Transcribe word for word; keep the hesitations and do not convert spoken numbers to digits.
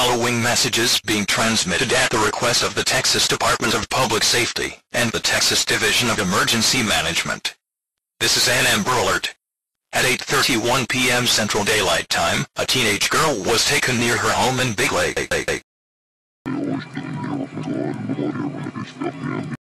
following messages being transmitted at the request of the Texas Department of Public Safety and the Texas Division of Emergency Management. This is an Amber Alert. At eight thirty-one p m Central Daylight Time, a teenage girl was taken near her home in Big Lake.